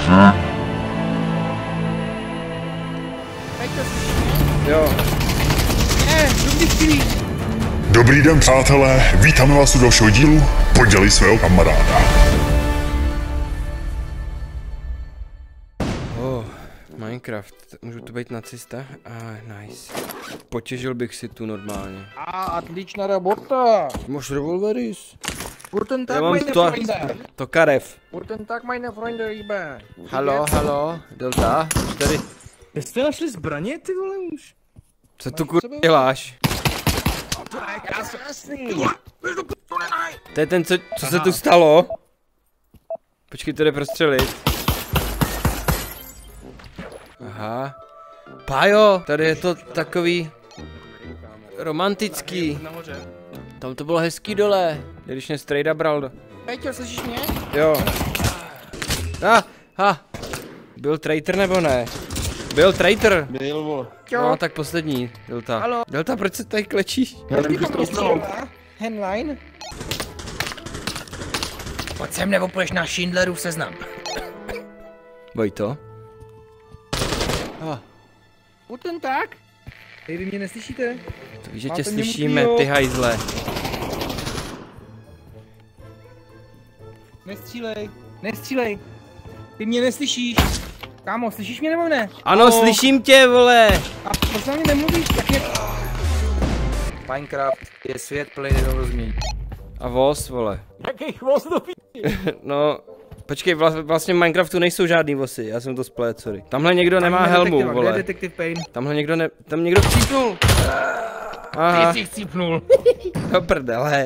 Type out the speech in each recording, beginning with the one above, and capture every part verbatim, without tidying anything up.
Jo. Ne, dobrý chvíli. Dobrý den, přátelé, vítáme vás u dalšího dílu Poděli svého kamaráda. Oh, Minecraft, můžu tu být nacista? Ah, nice. Potěžil bych si tu normálně. A, oтличná robota. Máš revolveris? Guten Tag, Já mám meine to, Freunde. to karev. Guten Tag, meine Freunde, Liebe. Halo, halo, Delta, tady. Jste našli zbraně, ty vole, už? Co tu kur... děláš? To je ten, co, co se tu stalo? Počkej, to jde prostřelit. Aha. Pájo, tady je to takový romantický. Tam to bylo hezký dole, když mě strejda bral do... Peťo, slyšíš mě? Jo. Ah, ha. Byl traitor nebo ne? Byl traitor. Byl, vole. No, tak poslední, Delta. Halo. Delta, proč se tady klečíš? Já nevím, že to stalo. Henline. Pojď sem, nebo půjdeš na Schindlerův seznam. Vojto. Ah, Guten Tag. Hej, vy mě neslyšíte? to víš, že Máte tě mě slyšíme, mutýho. ty hajzle. Nestřílej. Nestřílej. Ty mě neslyšíš. Kámo, slyšíš mě nebo ne? Ano, O, slyším tě, vole. A proč na mě nemluvíš? Tak mě... Minecraft je svět plný nedorozumění. A voz, vole. Jaký chvost do p***. No, počkej, vla, vlastně v Minecraftu nejsou žádný vosy, já jsem to splet, sorry. Tamhle někdo nemá helmu, Kde je vole. Detective Pain? Tamhle někdo ne, tam někdo chcípnul. Aha, Ty jsi chcípnul. do prdele.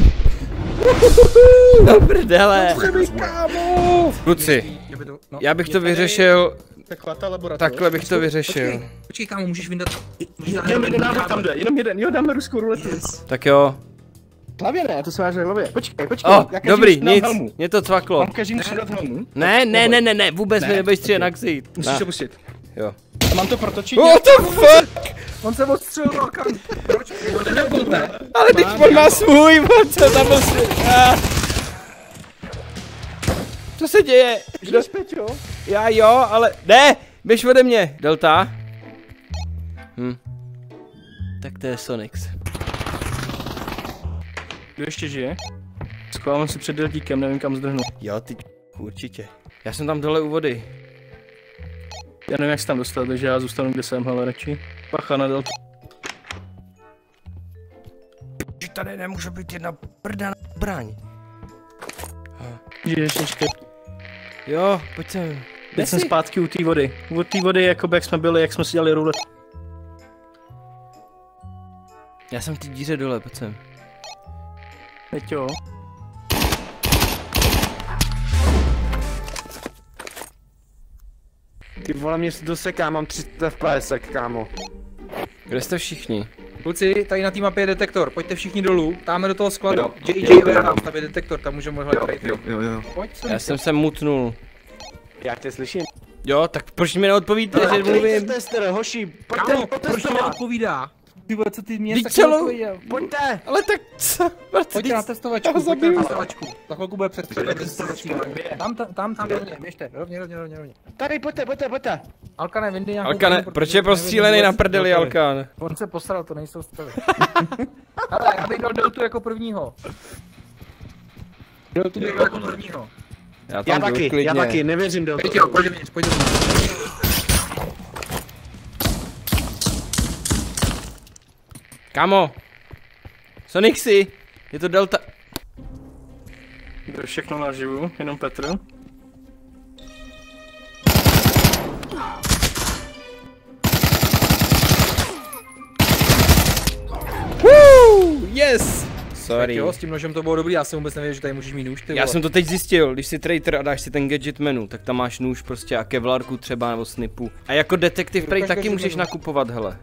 Do prdele. Kámo. Kluci, No, já bych to vyřešil, Taková ta laboratoř. takhle bych to vyřešil. Počkej, počkej kámo, můžeš vyndat. Jenom jeden návrh tam jde, jenom jeden, jo, dáme ruskou ruletu. Tak jo. Hlavě ne, to se váže hlavě. Počkej, počkej. O, já dobrý, každému nic, přidám helmu. mě to cvaklo. Mám každému přidat helmu. Ne, ne, ne, ne, ne, vůbec mi nebudeš střílet na ksít. Musíš to pustit. Jo. A mám to protočit. What the fuck? On se odstřelil rokem. Proč? Nebyl ne. Ale teď on má svůj, vole, co tam musí. Co se děje? Kdo? Peťo? Já jo, ale ne, běž ode mě. Delta. Hm. Tak to je Sonix. Kdo ještě žije? Schovám si před deltíkem, nevím kam zdrhnu. Jo, ty určitě. Já jsem tam dole u vody. Já nevím jak se tam dostat, takže já zůstanu kde jsem, ale radši. Pacha na deltu. Že tady nemůže být jedna prda na braň. Žiješ ještě. Jo, pojď sem. Teď jsem zpátky u té vody. U té vody, jakoby jak jsme byli, jak jsme si dělali rulet. Já jsem v té díře dole, pojď sem. Teď jo. Ty vole, mě se doseká, mám tři sta F P S, kámo. Kde jste všichni? Kluci, tady na té mapě je detektor, pojďte všichni dolů, dáme do toho skladu. J J Warehouse, tam je detektor, tam můžeme hledat. Jo, jo, jo. Pojď sem. Já jsem se mutnul. Já tě slyším. Jo, tak proč mi neodpovíte, že mluvím? Tester, hoši, pojďte, Kámo, proč to potestovat. neodpovídá? Ty vole, co ty mě Vždyť taky celou- odpověděl. Pojďte. Ale tak co? Pojďte na testovačku, Já pojďte zabiju. na testovačku. Za chvilku bude před testovačku. Tam, tam, tam, tam, rovně, běžte, rovně, rovně, rovně, rovně. Tady, pojďte, pojďte, pojďte. Alkane, vyndej nějakou Alkane, brýli, proč protože je prostřílený nevím, na vůbec prdeli deltovi. Alkan? On se posral, to nejsou stavy. Ale já bych dal deltu jako prvního. Deltu bych dal jako prvního. Já tam Já jdu taky, klidně. já taky, nevěřím do Pojď jo, pojď dovnitř, pojď dovnitř. Kámo. Sonixy, je to Delta. To je všechno naživu, jenom Petr. Woo, yes. Sorry. Jo, s tím nožem to bylo dobrý, já jsem vůbec nevěděl, že tady můžeš mít nůž, ty Já vole. jsem to teď zjistil, když si traitor a dáš si ten gadget menu, tak tam máš nůž prostě a kevlarku třeba nebo snipu. A jako detektiv prej taky můžeš nakupovat, hele.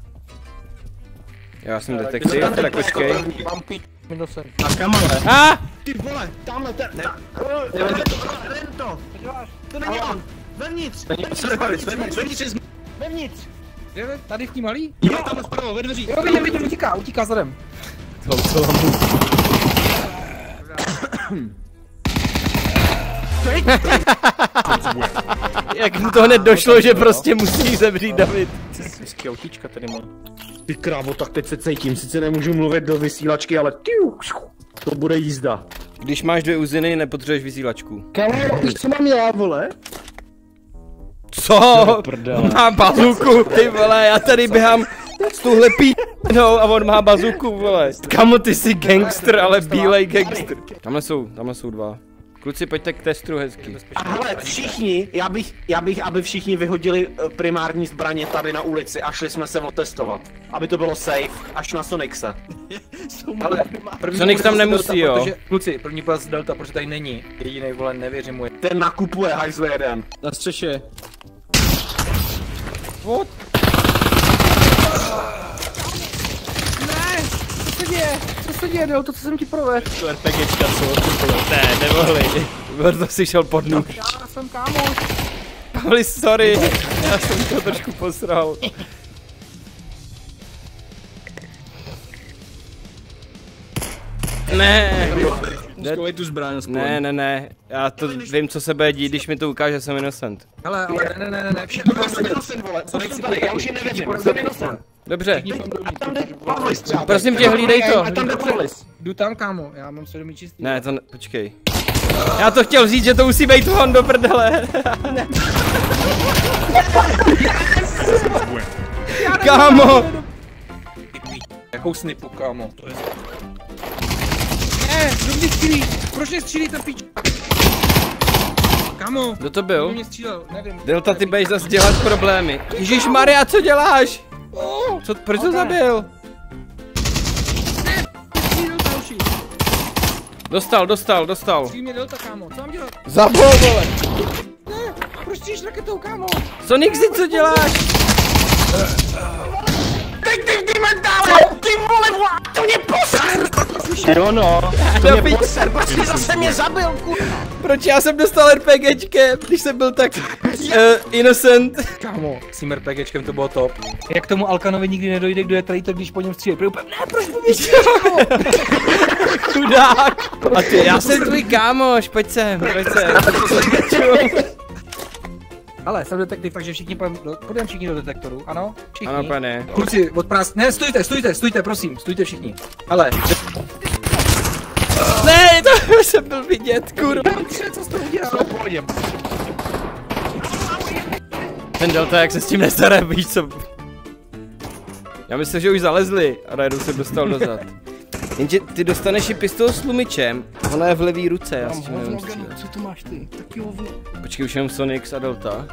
Já jsem detektiv, tak počkej. Mám pít, minul jsem. A kam ale? A! Ty vole, tamhle ten, ne. Rento, to není on. Vevnitř, vevnitř, vevnitř. Je, tady v ní malý? Jo, tam zpravo, ve dveřích. Jo, vidím, vidím, utíká, utíká zadem. Jak mu to hned došlo, že prostě musí zemřít David. Hezký autíčka tady mám. Ty krávo, tak teď se cítím, sice nemůžu mluvit do vysílačky, ale tiu, to bude jízda. Když máš dvě uziny, nepotřebuješ vysílačku. Kámo, víš co mám já, vole? Co? On má bazuku, ty vole, já tady běhám s touhle pínou a on má bazuku, vole. Kamo, ty jsi gangster, ale bílej gangster. Tamhle jsou, tamhle jsou dva. Kluci, pojďte k testru hezky. A hele, všichni, já bych, já bych, aby všichni vyhodili eh, primární zbraně tady na ulici a šli jsme se otestovat. Aby to bylo safe, až na Sonixe. Ale první Sonic tam půjde z nemusí, Delta, jo. Protože, kluci, první půjde z Delta, protože tady není. Jedinej, vole, nevěřím mu. Ten nakupuje hajzle jeden. Na střeše. What? Co se děje? Co se děje, Del, to co jsem ti provedl? To RPGčka, co? Ne, nemohli. Bor to si šel pod nůž. Já jsem kámoš. Pavli, sorry. Já jsem to trošku posral. Ne. Schovej tu zbraň, aspoň. Ne, ne, ne. Já to vím, co se bude dít, když mi to ukáže, jsem innocent. Hele, ale ne, ne, ne, ne, ne, všechno Já jsem innocent, vole, co nechci tady, já už je nevěřím, jsem innocent. Dobře. A tam jde Pavlis třeba. Prosím tě, hlídej to. A tam jde Pavlis. Jdu tam, kámo, já mám svědomí čistý. Ne, to ne, počkej. Já to chtěl říct, že to musí být on do prdele. Kámo. Jakou snipu, kámo? To je... Ne, kdo mě střílí? Proč mě střílí ta pič? Kámo, Kdo to kdo byl? mě střílel? Nevím. Delta, ty budeš zase dělat problémy. Ježíš Maria, co děláš? Co, proč to zabil? Střílel další. Dostal, dostal, dostal. Střílí mě Delta, kámo, co mám dělat? Zabil, vole. Ne, proč střílíš raketou, kámo? Sonic, co děláš? Teď ty mentále, ty vole, vole, to mě poser. Jo no. To mě poser, prostě zase mě zabil, kurva. Proč já jsem dostal RPGčkem, když jsem byl tak uh, innocent? Kámo, s tím RPGčkem to bylo top. Jak tomu Alkanovi nikdy nedojde, kdo je traitor, když po něm střílí. Ne, proč po mě Chudák. A ty, já jsem tvůj kámoš, pojď sem, pojď sem. Ale jsem detektiv, takže všichni půjdeme všichni do detektoru, ano? Všichni. Ano, pane. Kluci, od prás... Ne, stůjte, stůjte, stůjte, prosím, stůjte všichni. Ale, Ne, to jsem byl vidět, kurva. co jste udělal? Ten Delta, jak se s tím nestane, víš co? Já myslím, že už zalezli a najednou jsem dostal dozad. Jenže ty dostaneš i pistol s tlumičem, ona je v levý ruce, já s tím nevím střílet. Co tu máš ty? Taky hovno. Počkej, už jenom Sonic a Delta.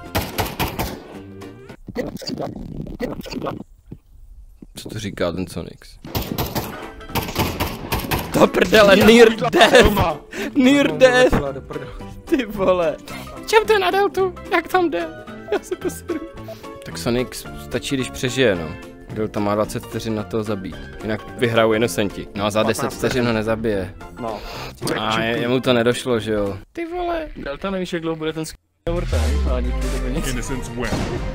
Co to říká ten Sonic? To prdele, near death! Near death! Ty vole. Čem to na Deltu? Jak tam jde? Já se poseru. Tak Sonic stačí, když přežije, no. Delta má dvacet vteřin na to zabít. Jinak vyhrajou innocenti. No a za deset vteřin ho nezabije. No. A je, jemu to nedošlo, že jo? Ty vole. Delta, nevíš, jak dlouho bude ten overtime? A díky tebe nic. Innocence win.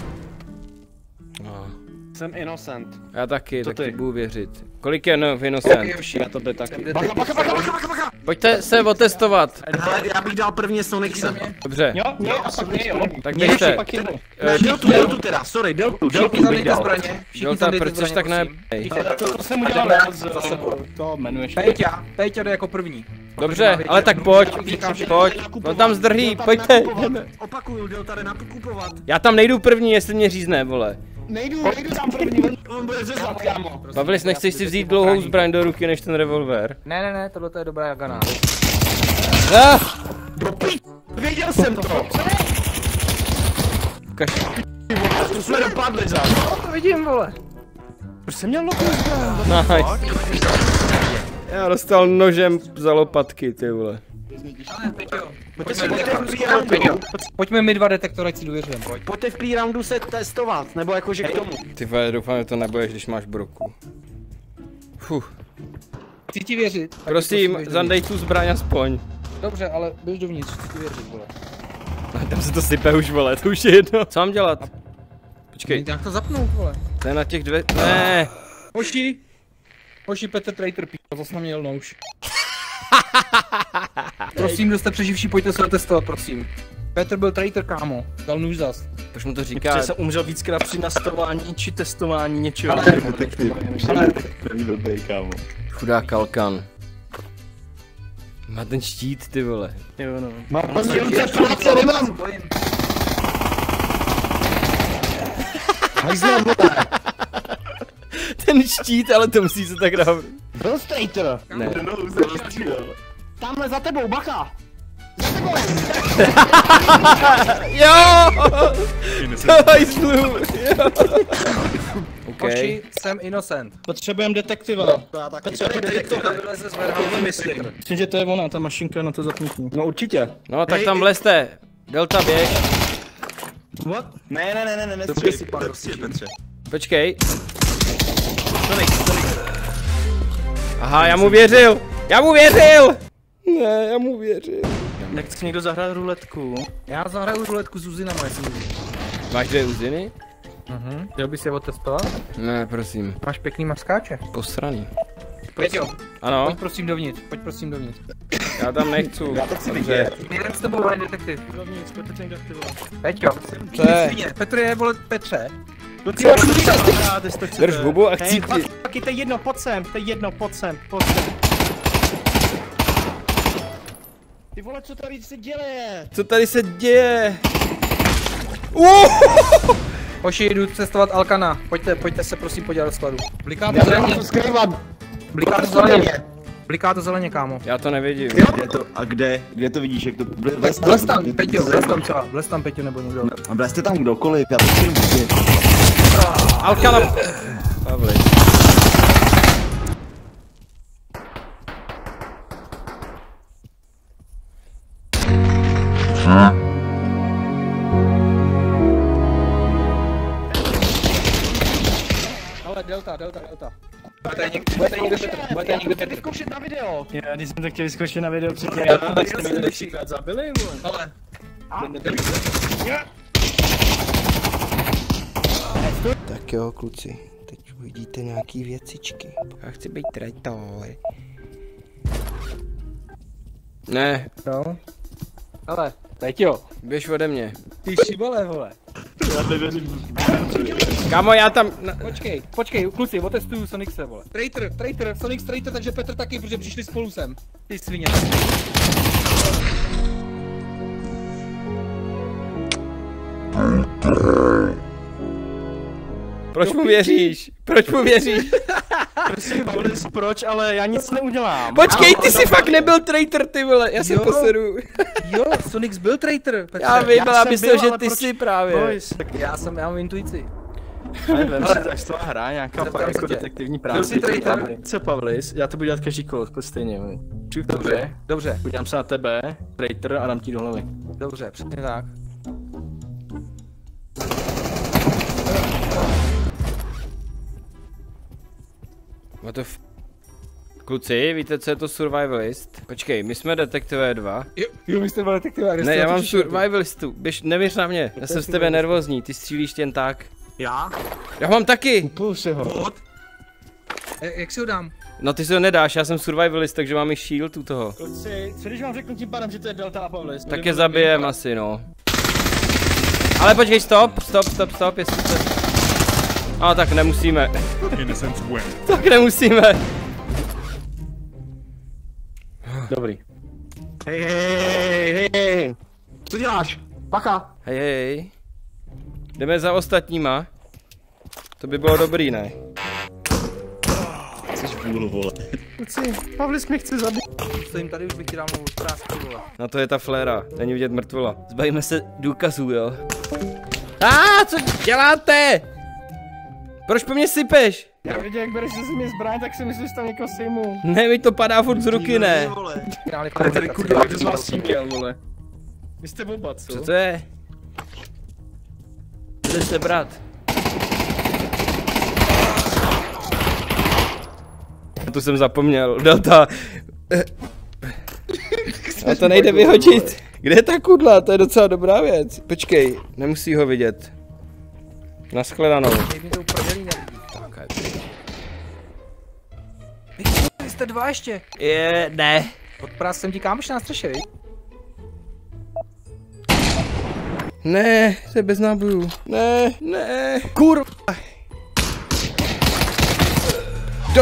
No. Jsem innocent. Já taky, Co tak ty? ti budu věřit. Kolik je no v innocent? Já to jde taky. Bacha, bacha, bacha, bacha, bacha, bacha. Pojďte se otestovat. Hele, já bych dal prvně Sonixe. Dobře. Jo, jo, a pak ne, jo. Tak běžte. Pak jedno. Ne, Deltu, Deltu teda, sorry, Deltu, Deltu bych dal. zbraně. Všichni Delta, tam dejte proč jsi zbraně, tak ne... prosím. Hej. To, to jsem udělal já z... To jmenuješ. Péťa, Péťa jde jako první. Dobře, ale tak pojď, pojď, no tam zdrhý, pojďte. Opakuju, Delta jde nakupovat. Já tam nejdu první, jestli mě řízne, vole. Nejdu, nejdu tam první, on bude řezat, kámo. Pavlis, nechceš si vzít dlouhou zbraň do ruky než ten revolver? Ne, ne, ne, tohle je dobrá gana. Ah! Do pi... Věděl jsem to. Ukaž. To jsme dopadli za. To vidím, vole. Proč jsem měl lokou zbraň? Nice. Já dostal nožem za lopatky, ty vole. Pojďme my dva detektory, ať si důvěřujeme, pojď. Pojďte v pre-roundu se testovat, nebo jakože k tomu. Ty vole, doufám, že to nebudeš, když máš broku. Fuh. Chci ti věřit. tak Prosím, prosím, běž zandej tu zbraň aspoň. dovnitř. Dobře, ale běž dovnitř, chci ti věřit, vole. Tam se to sype už, vole, to už je jedno. Co mám dělat? Počkej, Jak to zapnout, vole? to je na těch dvě... Ne. Hoši! Hoši, Petr Traitor, p***, zase na mě jel nouš. Prosím, kdo jste přeživší, pojďte se otestovat, prosím. Petr byl traitor, kámo. Dal nůž zas. Proč mu to říká? Protože jsem umřel víckrát při nastavování či testování něčeho. Chudá kalkan. Má ten štít, ty vole. Jo, no. Mám práce, nemám. Hajzle, vole. Ten štít, ale to musí se tak dát. Byl traitor. Ne. Tamhle za tebou, bacha. Za tebou. Jo! Hajzlu! OK. Oči, jsem innocent. Potřebujeme detektiva. Potřebujeme detektiva. Vyleze z warehouse, myslím. Myslím, že to je ona, ta mašinka na to zapnutí. No určitě. No tak tam vlezte. Delta běž. What? Ne, ne, ne, ne, ne, ne, si pan, prostě, Petře. Počkej. Aha, já mu věřil! Já mu věřil! Ne, já mu věřil. Jak chce někdo zahrát ruletku? Já zahraju ruletku s uzinama, jestli můžu. Máš dvě uziny? Mhm. Chtěl bys je otestovat? Ne, prosím. Máš pěkný maskáče. Posraný. Pojď jo. Ano, Pojď prosím dovnitř, pojď prosím dovnitř. já tam nechci. Já to chci vidět. Jdem s tebou, pane detektiv. Dovnitř, Petr tě někdo aktivovat. Peťo. Co je? Svině. Petr je, vole, Petře. Drž hubu a chci Hej, ti... taky to je jedno, pojď sem, to je jedno, pojď sem, pojď sem. Ty vole, co tady se děje? Co tady se děje? Uh! Hoši, jdu cestovat Alkana. Pojďte, pojďte se prosím podívat do skladu. Bliká to Já zeleně. nemám to skrývat. Bliká to zeleně. Bliká to zeleně, kámo. Já to nevidím. Kde to, a kde? Kde to vidíš, jak to... Vlez Vlez tam, Peťo, vlez tam třeba. Vlez tam, Peťo, nebo někdo. A vlezte tam kdokoliv, já to chci vidět. Alkana... Pavli. Ale delta, delta, delta. Budete někde, budete někde Petr, budete někde Petr. Zkoušet na video. Já, když jsme to chtěli zkoušet na video předtím, já to jste mi to třikrát zabili, vole. Ale. Tak jo, kluci. Teď uvidíte nějaký věcičky. Já chci být traitor. Ne, No. Ale, Peťo. běž ode mě. Ty šibole, vole. Kámo, já tam... Na... Počkej, počkej, kluci, otestuju Sonixe, vole. Traitor, traitor, Sonix traitor, takže Petr taky, protože přišli spolu sem. Ty svině. Proč mu věříš? Proč mu věříš? Prosím, Boris, proč, ale já nic neudělám. Počkej, ty jsi fakt nebyl traitor, ty vole, já se Jo. poseru. Jo, Sonix byl traitor, Petře. Já vím, ale jsem myslel, byl, že ale ty proč- jsi právě. Boris, Já jsem, já mám intuici. ale vem si to, až to hra, nějaká Zeptám fakt se jako tě. detektivní Byl práce. jsi traitor? Co, Pavlis? Já to budu dělat každý kolo, to stejně, vole. Dobře, dobře, Podívám se na tebe, traitor, a dám ti do hlavy. dobře, přesně tak. What the f... Kluci, víte, co je to survivalist? Počkej, my jsme detektive dva. Jo, jo, vy jste byl detektiva. Ne, já mám survivalistu, běž, nevěř na mě, já jsem z tebe nervózní, ty střílíš jen tak. Já? Já mám taky! Půl si ho. E, jak si ho dám? No ty si ho nedáš, já jsem survivalist, takže mám i shield u toho. Kluci, co když vám řeknu tím pádem, že to je Delta a Pavlis? Tak je zabijem asi, no. Ale počkej, stop, stop, stop, stop, jestli to... A tak nemusíme. Innocence win. Tak nemusíme. Dobrý. Hej, hej, hej, hej. Co děláš? Bacha. Hej, hej. Jdeme za ostatníma. To by bylo dobrý, ne? Jsi vůl, vole. Kluci, Pavlis mě chce zabít. Stojím tady, už bych ti dal mou zprávku, vole. Na to je ta fléra, není vidět mrtvola. Zbavíme se důkazů, jo? A co děláte? Proč po mě sypeš? Já viděl, jak bereš si mě zbraň, tak si myslím, že tam někoho sejmu. Ne, mi to padá furt z ruky, ne? Hráli Ale tady komunikaci. kurva, kdo z vás tím měl, vole? Vy jste oba, co? Co to je? Jde se brat. Tu jsem zapomněl, Delta. A to nejde vyhodit. Kde je ta kudla? To je docela dobrá věc. Počkej, nemusí ho vidět. Naschledanou. Teď mi to uprdělí nevidí. Tak, je pryč. Vy jste dva ještě. Je, ne. Odprás jsem ti kámoš na střeše, viď? Ne, to je bez nábojů. Ne, ne, kurva. Do...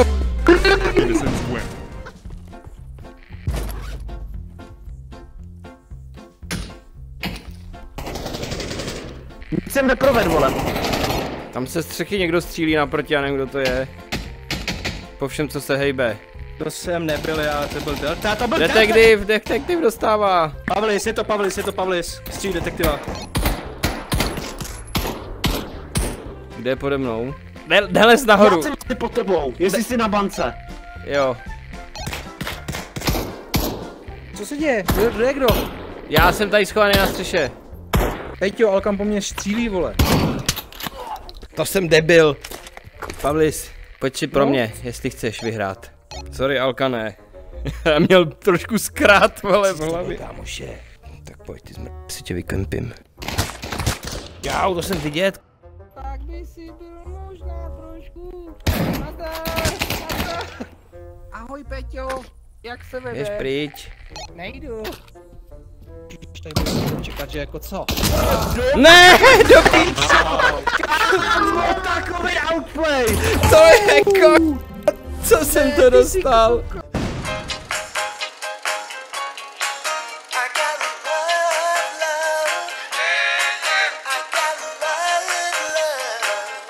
Nic jsem neproved, vole. Tam se střechy někdo střílí naproti, já nevím, kdo to je. Po všem, co se hejbe. To jsem nebyl já, to byl Delta, to byl Delta! Detektiv, detektiv dostává. Pavlis, je to Pavlis, je to Pavlis. Stříl detektiva. Kde je pode mnou? Jde, jde les nahoru. Já jsem si pod tebou, jestli jsi na bance. Jo. Co se děje? Kdo, kdo je kdo? Já jsem tady schovaný na střeše. Peťo, Alkan po mně střílí, vole. To jsem debil. Pavlis, pojď si pro No. mě, jestli chceš vyhrát. Sorry, Alkané. Já měl trošku zkrát, vole, v hlavě. Kámoše. Tak pojď, ty zmr... si tě vykempím. Jau, to jsem vidět. Tak by si byl možná trošku. Nazdar, nazdar. Ahoj, Peťo. Jak se vede? Běž pryč. Nejdu. Ježiš, tady budu čekat, že jako co? Ne, do píč. Takový outplay! To je ko... Co jsem to dostal?